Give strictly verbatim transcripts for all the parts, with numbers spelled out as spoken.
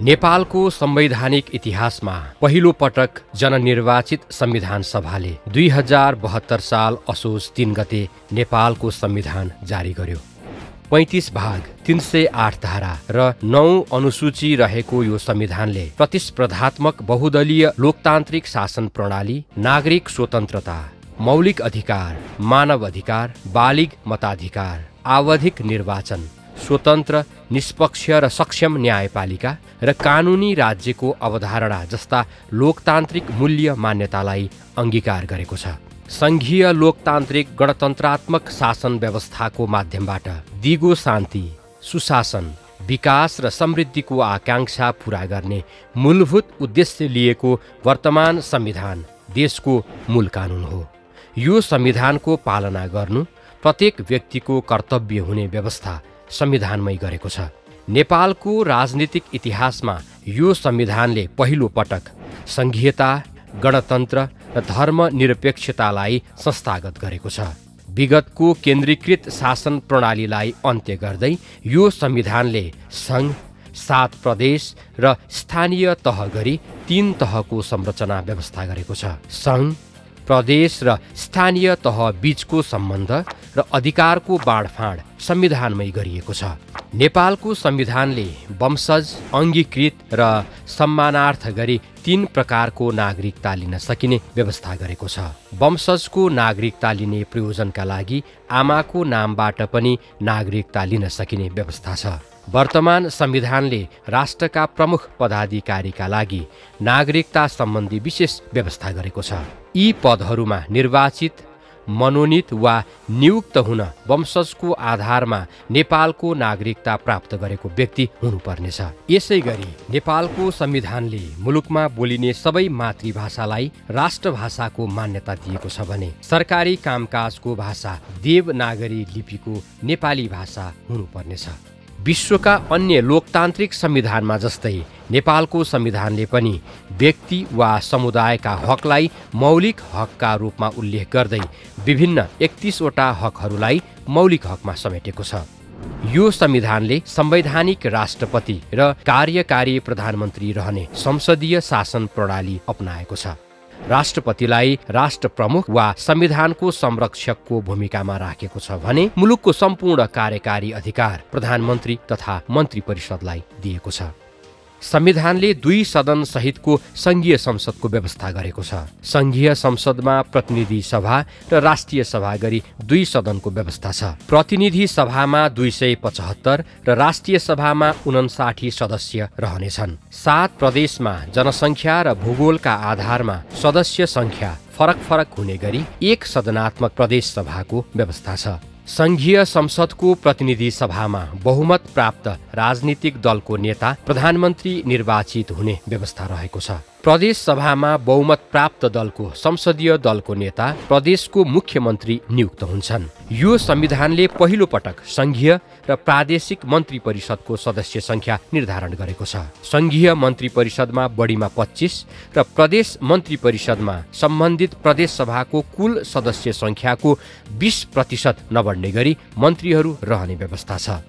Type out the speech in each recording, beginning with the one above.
नेपालको संवैधानिक इतिहासमा पहिलो पटक जननिर्वाचित संविधान सभाले दुई हजार बहत्तर साल असोज तीन गते नेपालको संविधान जारी गर्यो। पैंतीस भाग, तीन सय आठ धारा र नौ अनुसूची रहेको यो संविधानले प्रतिस्पर्धात्मक बहुदलीय लोकतान्त्रिक शासन प्रणाली, नागरिक स्वतन्त्रता, मौलिक अधिकार, मानव अधिकार, बालिग मताधिकार, आवधिक निर्वाचन, स्वतन्त्र, निष्पक्ष र सक्षम न्यायपालिका र कानुनी राज्यको अवधारणा जस्ता लोकतान्त्रिक मूल्य मान्यतालाई अंगीकार गरेको छ। संघीय लोकतान्त्रिक गणतन्त्रात्मक शासन व्यवस्थाको माध्यमबाट दिगो शान्ति, सुशासन, विकास र समृद्धिको आकांक्षा पूरा गर्ने मूलभूत उद्देश्य लिएको वर्तमान संविधान देशको मूल कानुन हो। यो संविधानको पालना गर्नु प्रत्येक व्यक्तिको कर्तव्य हुने व्यवस्था संविधानमै गरेको छ। नेपालको राजनीतिक इतिहासमा यो संविधानले पहिलो पटक संघीयता, गणतन्त्र र धर्मनिरपेक्षतालाई संस्थागत गरेको छ। विगतको केन्द्रीकृत शासन प्रणालीलाई अन्त्य गर्दै यो संविधानले संघ, सात प्रदेश र स्थानीय तह गरी तीन तहको संरचना व्यवस्था गरेको छ। संघ, प्रदेश र स्थानीय तह बीचको सम्बन्ध र अधिकारको बाँडफाँड संविधानमै गरिएको छ। नेपालको संविधानले वंशज, अङ्गीकृत र सम्मानार्थ गरी तीन प्रकारको नागरिकता लिन सकिने व्यवस्था गरेको छ। वंशजको नागरिकता लिने प्रयोजनका लागि आमाको नामबाट पनि नागरिकता लिन सकिने व्यवस्था छ। वर्तमान संविधानले राष्ट्रका प्रमुख पदाधिकारीका लागि नागरिकता सम्बन्धी विशेष व्यवस्था गरेको छ। यी पदहरूमा निर्वाचित, मनोनित वा नियुक्त हुन वंशजको आधारमा नेपालको नागरिकता प्राप्त गरेको व्यक्ति हुनुपर्नेछ। यसै गरी नेपालको संविधानले मुलुकमा बोलिने सबै मातृभाषालाई राष्ट्रभाषाको मान्यता दिएको छ भने सरकारी कामकाजको भाषा देवनागरी लिपिको नेपाली भाषा हुनुपर्नेछ। विश्वका अन्य लोकतान्त्रिक संविधानमा जस्तै नेपालको संविधानले पनि व्यक्ति वा समुदायका हकलाई मौलिक हकका रूपमा उल्लेख गर्दै विभिन्न एकतीसवटा हकहरूलाई मौलिक हकमा समेटेको छ। यो संविधानले संवैधानिक राष्ट्रपति र कार्यकारी प्रधानमन्त्री रहने संसदीय शासन प्रणाली अपनाएको छ। राष्ट्रपतिलाई राष्ट्र प्रमुख वा संविधानको संरक्षकको भूमिकामा राखेको छ भने मुलुकको सम्पूर्ण कार्यकारी अधिकार प्रधानमन्त्री तथा मन्त्री परिषदलाई दिएको छ। संविधानले दुई सदन सहितको संघीय संसदको व्यवस्था गरेको छ। संघीय संसदमा प्रतिनिधि सभा र राष्ट्रिय सभा गरी दुई सदनको व्यवस्था छ। प्रतिनिधि सभामा दुई सय पचहत्तर र राष्ट्रिय सभामा उनसाठी सदस्य रहनेछन्। सात प्रदेशमा जनसङ्ख्या र भूगोलका आधारमा सदस्य संख्या फरक फरक हुने गरी एक सदनात्मक प्रदेश सभाको व्यवस्था छ। संघीय संसदको प्रतिनिधि सभामा बहुमत प्राप्त राजनीतिक दलको नेता प्रधानमन्त्री निर्वाचित हुने व्यवस्था रहेको छ। प्रदेश सभामा बहुमत प्राप्त दलको संसदीय दलको नेता प्रदेशको मुख्यमन्त्री नियुक्त हुन्छन्। यो संविधानले पहिलो पटक संघीय र प्रादेशिक मन्त्री परिषदको सदस्य संख्या निर्धारण गरेको छ। संघीय मन्त्री परिषदमा बढीमा पच्चीस र प्रदेश मन्त्री परिषदमा सम्बन्धित प्रदेश सभाको कुल सदस्य संख्याको बीस प्रतिशत नबढ्ने गरी मन्त्रीहरू रहने व्यवस्था छ।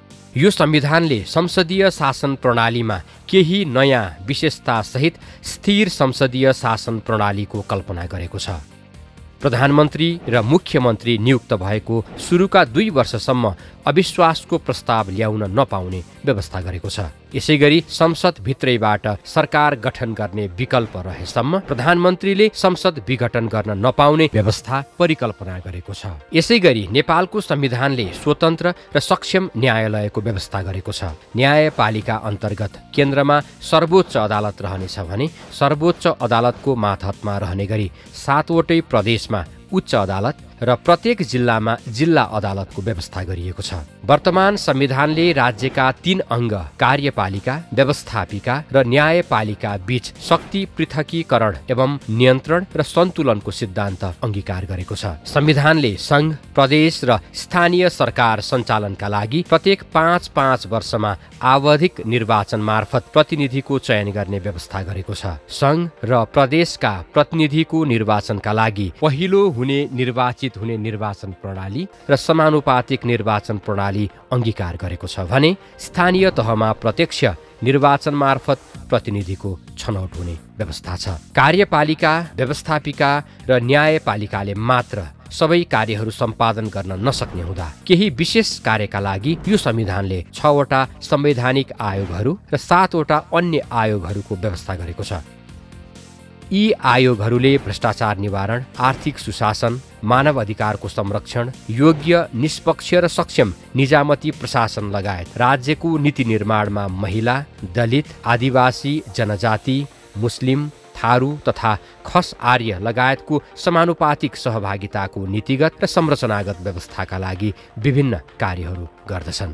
यो संविधानले संसदीय शासन प्रणालीमा केही नयाँ विशेषता सहित स्थिर संसदीय शासन प्रणालीको कल्पना गरेको छ। प्रधानमन्त्री र मुख्यमन्त्री नियुक्त भएको सुरुका दुई वर्षसम्म अविश्वासको प्रस्ताव ल्याउन नपाउने व्यवस्था गरेको छ। यसैगरी संसद भित्रैबाट सरकार गठन गर्ने विकल्प रहेसम्म प्रधानमन्त्रीले संसद विघटन गर्न नपाउने व्यवस्था परिकल्पना गरेको छ। यसैगरी नेपालको संविधानले स्वतन्त्र र सक्षम न्यायालयको व्यवस्था गरेको छ। न्यायपालिका अन्तर्गत केन्द्रमा सर्वोच्च अदालत रहनेछ भने सर्वोच्च अदालतको मातहतमा रहने गरी सातवटै प्रदेशमा उच्च अदालत र प्रत्येक जिल्लामा जिल्ला अदालतको व्यवस्था गरिएको छ। वर्तमान संविधानले राज्यका तीन अङ्ग कार्यपालिका, व्यवस्थापिका र न्यायपालिका बीच शक्ति पृथकीकरण एवं नियन्त्रण र सन्तुलनको सिद्धान्त अंगीकार गरेको छ। संविधानले संघ, प्रदेश र स्थानीय सरकार सञ्चालनका लागि प्रत्येक पाँच पाँच वर्षमा आवधिक निर्वाचन मार्फत प्रतिनिधिको चयन गर्ने व्यवस्था गरेको छ। संघ र प्रदेशका प्रतिनिधिको निर्वाचनका लागि पहिलो हुने निर्वाचित हुने निर्वाचन प्रणाली र समानुपातिक निर्वाचन प्रणाली अंगीकार गरेको छ भने स्थानीय तहमा प्रत्यक्ष निर्वाचन मार्फत प्रतिनिधिको छनौट हुने व्यवस्था छ। कार्यपालिका, व्यवस्थापिका र न्यायपालिकाले मात्र सबै कार्यहरू सम्पादन गर्न नसक्ने हुँदा केही विशेष कार्यका लागि यो संविधानले छवटा संवैधानिक आयोगहरू र सातवटा अन्य आयोगहरूको व्यवस्था गरेको छ। यी आयोगहरूले भ्रष्टाचार निवारण, आर्थिक सुशासन, मानव अधिकारको संरक्षण, योग्य, निष्पक्ष र सक्षम निजामती प्रशासन लगायत राज्यको नीति निर्माणमा महिला, दलित, आदिवासी, जनजाति, मुस्लिम, थारू तथा खस आर्य लगायतको समानुपातिक सहभागिताको नीतिगत र संरचनागत व्यवस्थाका लागि विभिन्न कार्यहरू गर्दछन्।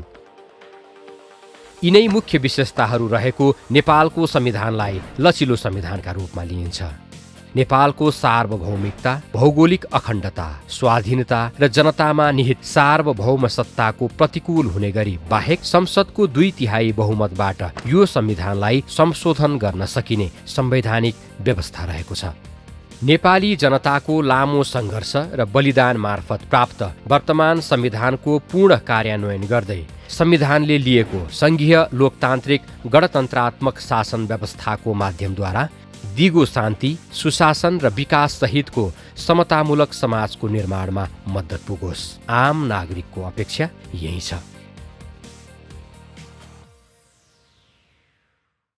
यिनै मुख्य विशेषताहरू रहेको नेपालको संविधानलाई लचिलो संविधानका रूपमा लिइन्छ। नेपालको सार्वभौमिकता, भौगोलिक अखण्डता, स्वाधीनता र जनतामा निहित सार्वभौम सत्ताको प्रतिकूल हुने गरी बाहेक संसदको दुई तिहाई बहुमतबाट यो संविधानलाई संशोधन गर्न सकिने संवैधानिक व्यवस्था रहेको छ। नेपाली जनताको लामो सङ्घर्ष र बलिदान मार्फत प्राप्त वर्तमान संविधानको पूर्ण कार्यान्वयन गर्दै संविधानले लिएको संघीय लोकतान्त्रिक गणतन्त्रात्मक शासन व्यवस्थाको माध्यमद्वारा दिगो शान्ति, सुशासन र विकास सहितको समतामूलक समाजको निर्माणमा मद्दत पुगोस्। आम नागरिकको अपेक्षा यही छ।